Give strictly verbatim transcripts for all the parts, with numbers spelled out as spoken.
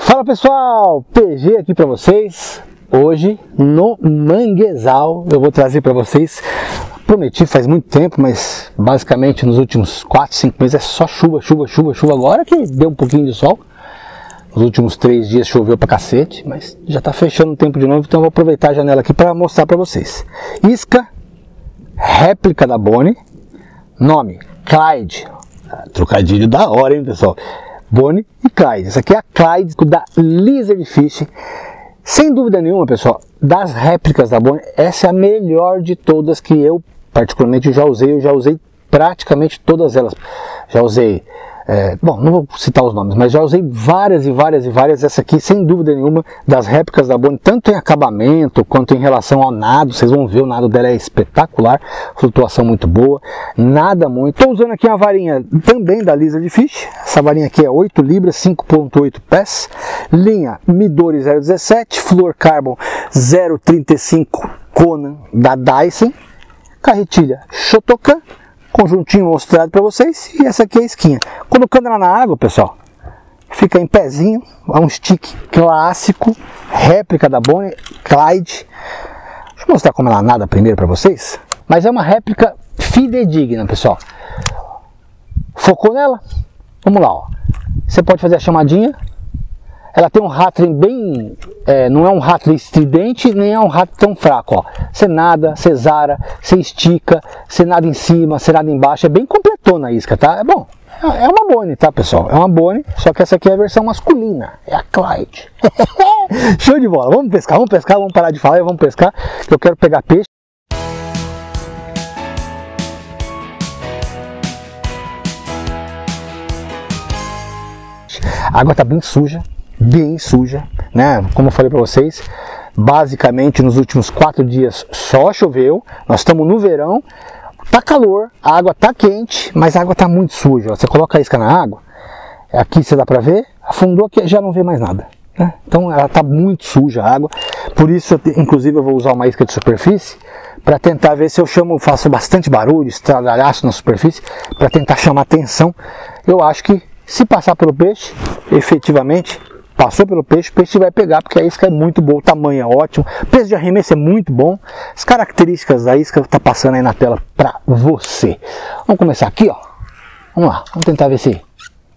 Fala pessoal, P G aqui para vocês. Hoje no manguezal eu vou trazer para vocês, prometi faz muito tempo, mas basicamente nos últimos quatro, cinco meses é só chuva, chuva, chuva, chuva. Agora que deu um pouquinho de sol, nos últimos três dias choveu pra cacete, mas já tá fechando o tempo de novo, então eu vou aproveitar a janela aqui para mostrar para vocês. Isca réplica da Bonnie, nome Clyde, trocadilho da hora, hein pessoal? Bonnie e Clyde. Essa aqui é a Clyde da Lizard Fish. Sem dúvida nenhuma, pessoal, das réplicas da Bonnie, essa é a melhor de todas que eu particularmente já usei. Eu já usei praticamente todas elas. Já usei, é, bom, não vou citar os nomes, mas já usei várias e várias e várias. Essa aqui, sem dúvida nenhuma, das réplicas da Bonnie, tanto em acabamento quanto em relação ao nado. Vocês vão ver, o nado dela é espetacular, flutuação muito boa, nada muito. Estou usando aqui uma varinha também da Lizard Fish. Essa varinha aqui é oito libras, cinco ponto oito pés, linha Midori zero dezessete, Fluorocarbon zero trinta e cinco Conan da Dyson, carretilha Shotokan, conjuntinho mostrado para vocês, e essa aqui é a isquinha. Colocando ela na água, pessoal, fica em pezinho, é um stick clássico, réplica da Bonnie, Clyde. Deixa eu mostrar como ela nada primeiro para vocês, mas é uma réplica fidedigna, pessoal. Focou nela? Vamos lá, ó. Você pode fazer a chamadinha. Ela tem um rattling bem, é, não é um rattling estridente, nem é um rattling tão fraco, ó. Você nada, você zara, você estica, você nada em cima, você nada embaixo. É bem completona a isca, tá? É bom. É uma Bonnie, tá, pessoal? É uma Bonnie, só que essa aqui é a versão masculina. É a Clyde. Show de bola. Vamos pescar, vamos pescar, vamos parar de falar e vamos pescar, que eu quero pegar peixe. A água tá bem suja, bem suja, né? Como eu falei para vocês, basicamente nos últimos quatro dias só choveu. Nós estamos no verão, tá calor, a água tá quente, mas a água tá muito suja. Você coloca a isca na água, aqui você dá para ver, afundou aqui, já não vê mais nada, né? Então ela tá muito suja a água. Por isso, inclusive, eu vou usar uma isca de superfície para tentar ver se eu chamo, faço bastante barulho, estradalhaço na superfície, para tentar chamar atenção. Eu acho que se passar pelo peixe, efetivamente, passou pelo peixe, o peixe vai pegar, porque a isca é muito boa, o tamanho é ótimo, o peso de arremesso é muito bom, as características da isca tá passando aí na tela para você. Vamos começar aqui, ó. Vamos lá, vamos tentar ver se...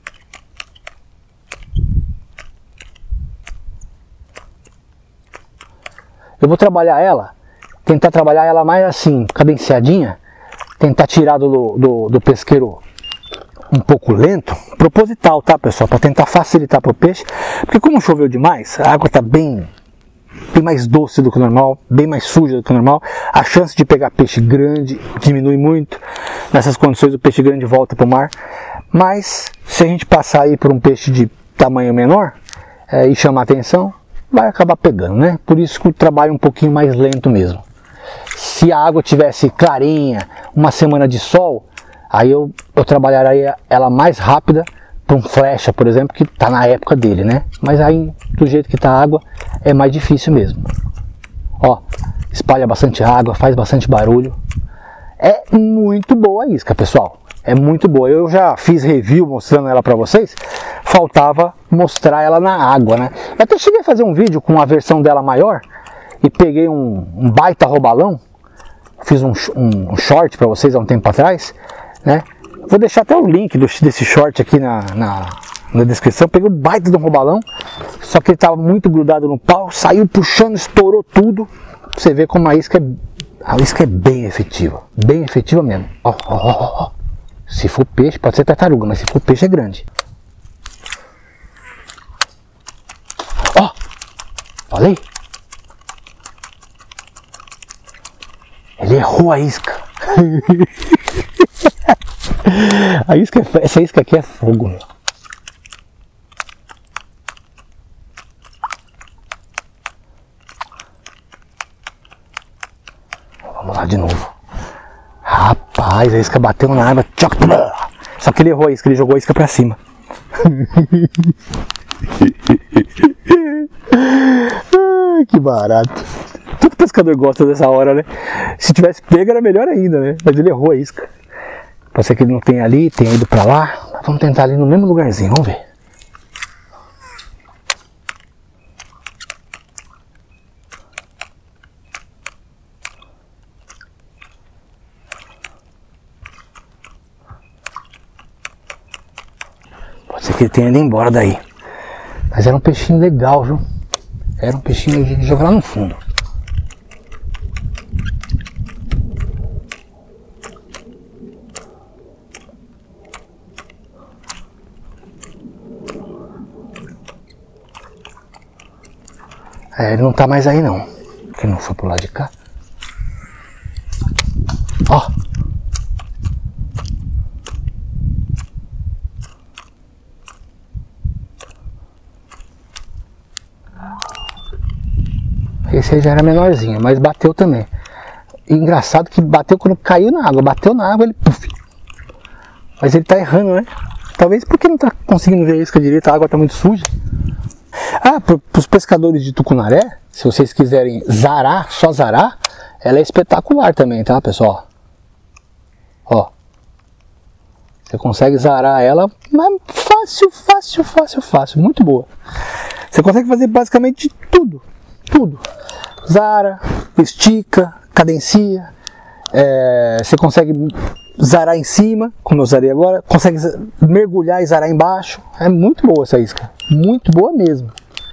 Eu vou trabalhar ela, tentar trabalhar ela mais assim, cadenciadinha, tentar tirar do, do, do pesqueiro um pouco lento, proposital, tá, pessoal, para tentar facilitar para o peixe, porque como choveu demais, a água tá bem, bem mais doce do que o normal, bem mais suja do que o normal, a chance de pegar peixe grande diminui muito. Nessas condições o peixe grande volta para o mar, mas se a gente passar aí por um peixe de tamanho menor é, e chamar atenção, vai acabar pegando, né? Por isso que o trabalho é um pouquinho mais lento mesmo. Se a água tivesse clarinha, uma semana de sol, aí eu, eu trabalharia ela mais rápida para um flecha, por exemplo, que está na época dele, né? Mas aí, do jeito que está a água, é mais difícil mesmo. Ó, espalha bastante água, faz bastante barulho. É muito boa a isca, pessoal. É muito boa. Eu já fiz review mostrando ela para vocês. Faltava mostrar ela na água, né? Eu até cheguei a fazer um vídeo com a versão dela maior e peguei um, um baita robalão. Fiz um, um, um short para vocês há um tempo atrás, né? Vou deixar até o link do, desse short aqui na, na, na descrição. Peguei o baita do robalão, só que ele estava muito grudado no pau, saiu puxando, estourou tudo. Você vê como a isca é, a isca é bem efetiva, bem efetiva mesmo. Ó, ó, ó, ó. Se for peixe, pode ser tartaruga, mas se for peixe é grande. Ó, falei? Ele errou a isca. A isca, essa isca aqui é fogo, meu. Vamos lá de novo. Rapaz, a isca bateu na água. Só que ele errou a isca, ele jogou a isca pra cima. Ai, que barato. Todo pescador gosta dessa hora, né? Se tivesse pego era melhor ainda, né? Mas ele errou a isca. Pode ser que ele não tenha ali, tenha ido pra lá. Vamos tentar ali no mesmo lugarzinho, vamos ver. que ele tenha ido embora daí. Mas era um peixinho legal, viu? Era um peixinho de jogar lá no fundo. É, ele não tá mais aí não. Ele não foi pro lado de cá. Ó. Esse aí já era menorzinho, mas bateu também. E engraçado que bateu quando caiu na água. Bateu na água, ele... Puff. Mas ele tá errando, né? Talvez porque não tá conseguindo ver a isca direito, a água tá muito suja. Ah, para os pescadores de tucunaré, se vocês quiserem zarar, só zarar, ela é espetacular também, tá, pessoal? Ó. Você consegue zarar ela, mas fácil, fácil, fácil, fácil. Muito boa. Você consegue fazer basicamente tudo. Tudo. Zara, estica, cadencia. É, você consegue zarar em cima, como eu zarei agora. Consegue mergulhar e zarar embaixo. É muito boa essa isca. Muito boa mesmo.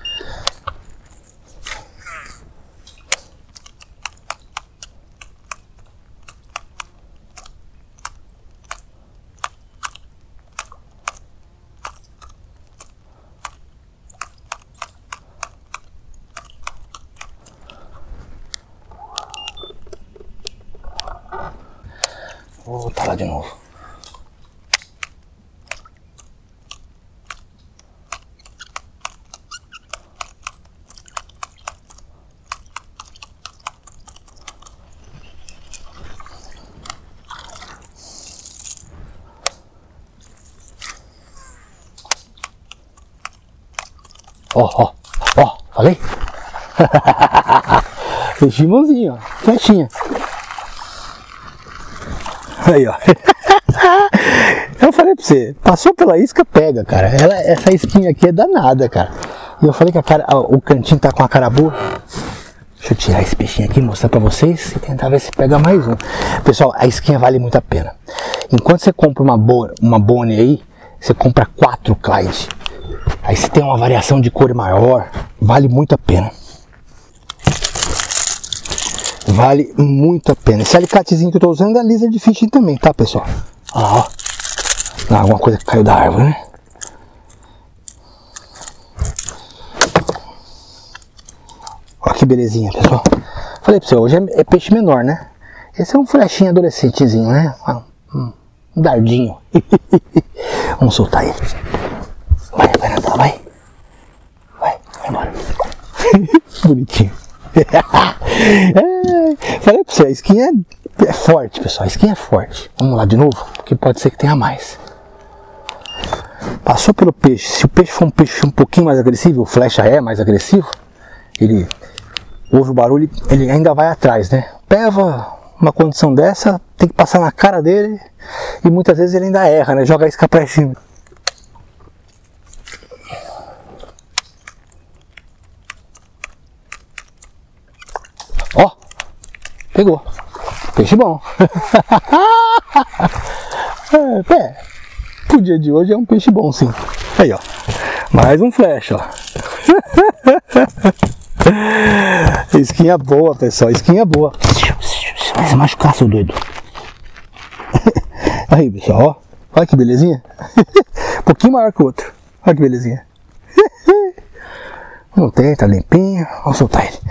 Vou voltar lá de novo. Ó, ó, ó, falei? Fechei mãozinho, ó, flechinha. Aí, ó. Eu falei pra você, passou pela isca, pega, cara. Ela, essa isquinha aqui é danada, cara. E eu falei que a cara, o cantinho tá com a cara boa. Deixa eu tirar esse peixinho aqui, mostrar pra vocês e tentar ver se pega mais um. Pessoal, a isquinha vale muito a pena. Enquanto você compra uma, boa, uma Bonnie aí, você compra quatro Clyde. Aí você tem uma variação de cor maior, vale muito a pena. Vale muito a pena. Esse alicatezinho que eu tô usando é Lizard Fishing também, tá, pessoal? Ó, ó. Ah, alguma coisa que caiu da árvore, né? Olha que belezinha, pessoal. Falei pra você, hoje é, é peixe menor, né? Esse é um flechinho adolescentezinho, né? Um, um dardinho. Vamos soltar ele. Vai, vai nadar, vai. Vai, vai embora. Bonitinho. É, falei pra você, a isquinha é, é forte, pessoal. A isquinha é forte. Vamos lá de novo, porque pode ser que tenha mais. Passou pelo peixe. Se o peixe for um peixe um pouquinho mais agressivo, o flecha é mais agressivo, ele ouve o barulho, ele ainda vai atrás, né? Pega uma condição dessa, tem que passar na cara dele e muitas vezes ele ainda erra, né? Joga a isca pra cima. Ó, pegou. Peixe bom. É, pro dia de hoje é um peixe bom, sim. Aí, ó. Mais um flecha, ó. Isquinha boa, pessoal. Isquinha boa. Vai se machucar, seu doido. Aí, pessoal, ó. Olha que belezinha. Um pouquinho maior que o outro. Olha que belezinha. Não tem, tá limpinho. Vamos soltar ele.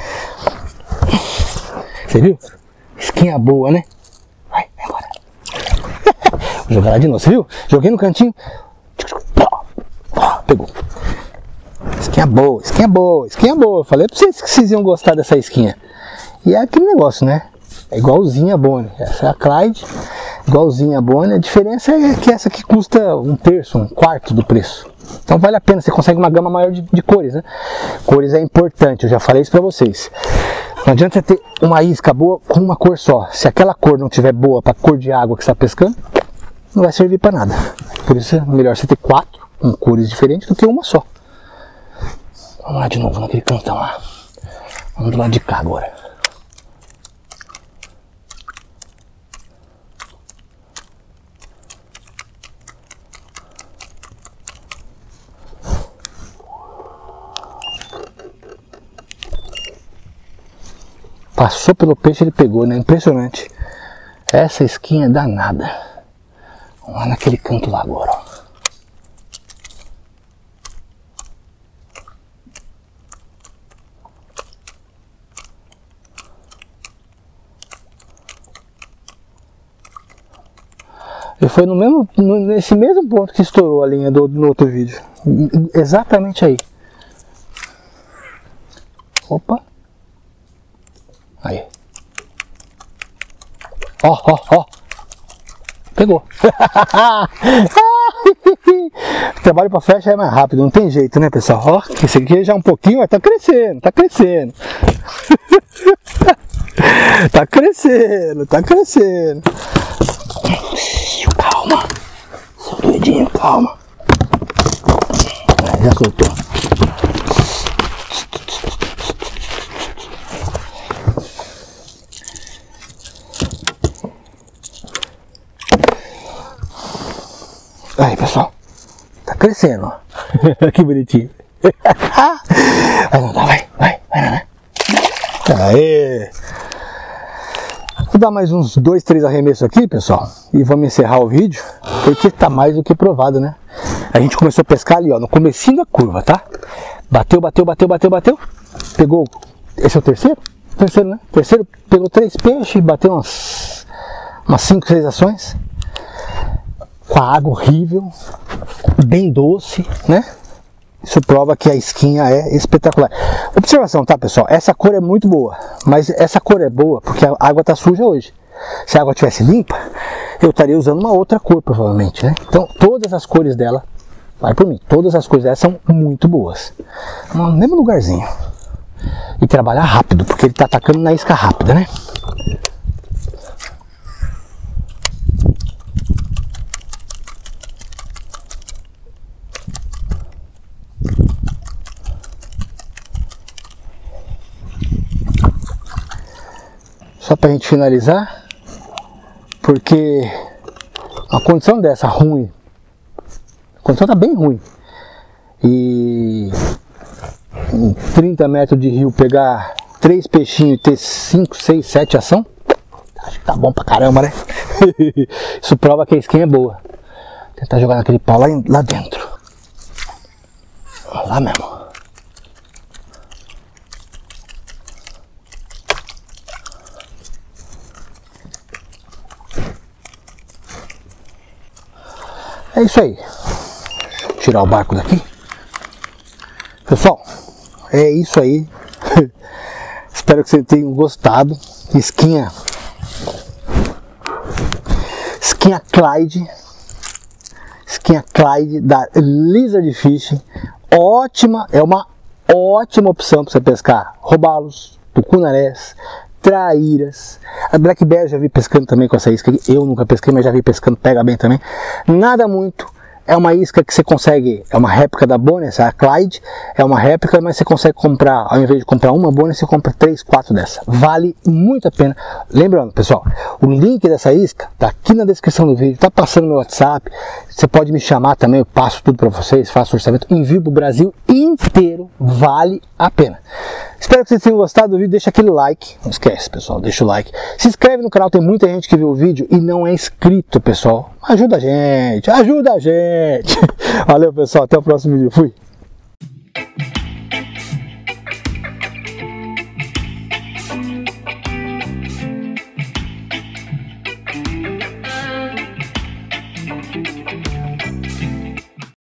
Você viu? Isquinha boa, né? Vai, vai embora. Vou jogar lá de novo, você viu? Joguei no cantinho. Pegou. Isquinha boa, isquinha boa, isquinha boa. Eu falei pra vocês que vocês iam gostar dessa isquinha. E é aquele negócio, né? É igualzinha a Bonnie. Essa é a Clyde, igualzinha a Bonnie. A diferença é que essa aqui custa um terço, um quarto do preço. Então vale a pena, você consegue uma gama maior de, de cores, né? Cores é importante, eu já falei isso pra vocês. Não adianta você ter uma isca boa com uma cor só. Se aquela cor não tiver boa para a cor de água que você está pescando, não vai servir para nada. Por isso é melhor você ter quatro com cores diferentes do que uma só. Vamos lá de novo naquele cantão lá. Vamos do lado de cá agora. Passou pelo peixe, ele pegou, né? Impressionante. Essa isquinha é danada. Vamos lá naquele canto lá agora, ó. E foi no mesmo, nesse mesmo ponto que estourou a linha do, no outro vídeo. Exatamente aí. Opa. Aí. Ó, ó, ó. Pegou. O trabalho para flecha é mais rápido, não tem jeito, né, pessoal? Ó, esse aqui já é um pouquinho, mas tá crescendo, tá crescendo. Tá crescendo, tá crescendo. Calma, seu doidinho, calma. Já soltou. Aí, pessoal, tá crescendo, ó. Que bonitinho. Vai não, vai, vai, vai não, né? Aê! Vou dar mais uns dois, três arremessos aqui, pessoal, e vamos encerrar o vídeo, porque tá mais do que provado, né? A gente começou a pescar ali, ó, no comecinho da curva, tá? Bateu, bateu, bateu, bateu, bateu. Pegou, esse é o terceiro? Terceiro, né? Terceiro, pegou três peixes, bateu umas, umas cinco, seis ações. Com a água horrível, bem doce, né? Isso prova que a isquinha é espetacular. Observação, tá, pessoal? Essa cor é muito boa, mas essa cor é boa porque a água tá suja hoje. Se a água tivesse limpa, eu estaria usando uma outra cor, provavelmente, né? Então, todas as cores dela, vai por mim, todas as cores dela são muito boas. No mesmo lugarzinho. E trabalhar rápido, porque ele tá atacando na isca rápida, né? Só pra gente finalizar, porque a condição dessa ruim, a condição tá bem ruim, e em trinta metros de rio pegar três peixinhos e ter cinco, seis, sete ação, acho que tá bom pra caramba, né? Isso prova que a isquinha é boa. Vou tentar jogar naquele pau lá, lá dentro, lá mesmo. É isso aí. Deixa eu tirar o barco daqui. Pessoal, é isso aí. Espero que vocês tenham gostado. Isquinha. Isquinha Clyde. Isquinha Clyde da Lizard Fishing. Ótima, é uma ótima opção para você pescar robalos, tucunarés, traíras. A Black Bear eu já vi pescando também com essa isca aqui. Eu nunca pesquei, mas já vi pescando, pega bem também. Nada muito. É uma isca que você consegue, é uma réplica da Bonus, a Clyde. É uma réplica, mas você consegue comprar, ao invés de comprar uma Bonus, você compra três, quatro dessa. Vale muito a pena. Lembrando, pessoal, o link dessa isca tá aqui na descrição do vídeo, tá passando no meu WhatsApp. Você pode me chamar também, eu passo tudo para vocês, faço orçamento, envio pro Brasil inteiro, vale a pena. Espero que vocês tenham gostado do vídeo, deixa aquele like, não esquece, pessoal, deixa o like. Se inscreve no canal, tem muita gente que viu o vídeo e não é inscrito, pessoal. Ajuda a gente, ajuda a gente. Valeu, pessoal, até o próximo vídeo, fui.